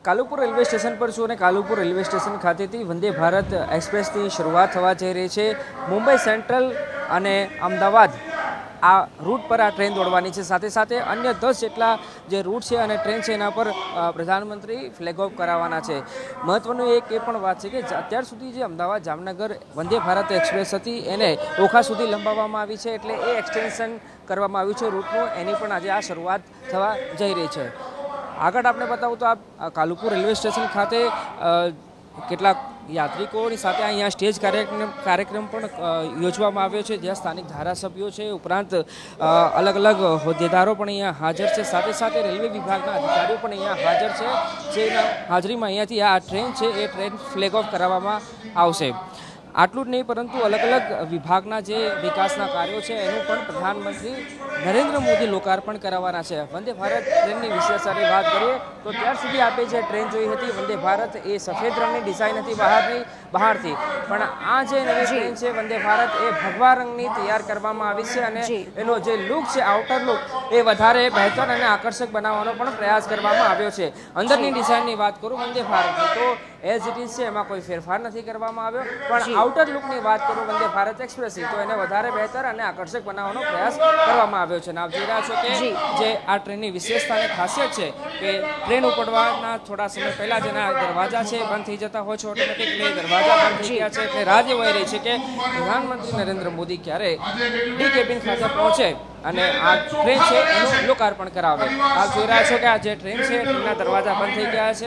Kalupur railway station પર છું અને કાલુપુર રેલવે સ્ટેશન ખાતેથી વંદે ભારત એક્સપ્રેસની શરૂઆત થવા જઈ રહી છે। મુંબઈ સેન્ટ્રલ અને અમદાવાદ આ રૂટ પર આ ટ્રેન દોડવાની છે। સાથે સાથે અન્ય 10 જેટલા જે રૂટ છે અને ટ્રેન છે એના પર પ્રધાનમંત્રી ફ્લેગ ઓફ કરાવવાના છે। મહત્વનું એક એ પણ વાત છે કે અત્યાર સુધી જે અમદાવાદ જામનગર વંદે ભારત એક્સપ્રેસ હતી એને ઓખા સુધી લંબાવવામાં આવી છે, એટલે એ એક્સટેન્શન કરવામાં આવ્યું છે રૂટનું, એની પણ આજે આ શરૂઆત થવા જઈ રહી છે। આગળ આપણે બતાવું તો આ કાલુપુર રેલવે સ્ટેશન ખાતે કેટલાક યાત્રિકોની સાથે અહીંયા સ્ટેજ કાર્યક્રમ પણ યોજવામાં આવ્યો છે, જ્યાં સ્થાનિક ધારાસભ્યો છે, ઉપરાંત અલગ અલગ હોદ્દેદારો પણ અહીંયા હાજર છે। સાથે સાથે રેલવે વિભાગના અધિકારીઓ પણ અહીંયા હાજર છે, જેના હાજરીમાં અહીંયાથી આ ટ્રેન છે એ ટ્રેન ફ્લેગ ઓફ કરાવવામાં આવશે। આટલું જ નહીં, પરંતુ અલગ અલગ વિભાગના જે વિકાસના કાર્યો છે એનું પણ પ્રધાનમંત્રી નરેન્દ્ર મોદી લોકાર્પણ કરાવવાના છે। વંદે ભારત ટ્રેનની વિશેષતાની વાત કરીએ તો ત્યાર સુધી આપણે જે ટ્રેન જોઈ હતી વંદે ભારત એ સફેદ રંગની ડિઝાઇન હતી બહારથી, પણ આ જે નવી ટ્રેન છે વંદે ભારત એ ભગવા રંગની તૈયાર કરવામાં આવી છે અને એનો જે લુક છે, આઉટર લુક એ વધારે બહેતર અને આકર્ષક બનાવવાનો પણ પ્રયાસ કરવામાં આવ્યો છે। અંદરની ડિઝાઇનની વાત કરું વંદે ભારતની તો એઝ ઇટ ઇઝ છે, એમાં કોઈ ફેરફાર નથી કરવામાં આવ્યો, પણ આઉટર લુકની વાત કરું વંદે ભારત એક્સપ્રેસની તો એને વધારે બહેતર અને આકર્ષક બનાવવાનો પ્રયાસ કરવામાં આવ્યો છે। આપ જોઈ રહ્યા છો કે જે આ ટ્રેનની વિશેષતા અને ખાસિયત છે કે ટ્રેન ઉપડવાના થોડા સમય પહેલા જેના દરવાજા છે બંધ થઈ જતા હોય છે, ઓટોમેટિકલી દરવાજા બંધ થઈ ગયા છે, એટલે રાહ જોવાઈ રહી છે કે પ્રધાનમંત્રી નરેન્દ્ર મોદી ક્યારે ડી કેબિન ખાતે પહોંચે અને આ ટ્રેન છે એનું લોકાર્પણ કરાવે। આપ જોઈ રહ્યા છો કે આ જે ટ્રેન છે ટ્રેનના દરવાજા બંધ થઈ ગયા છે।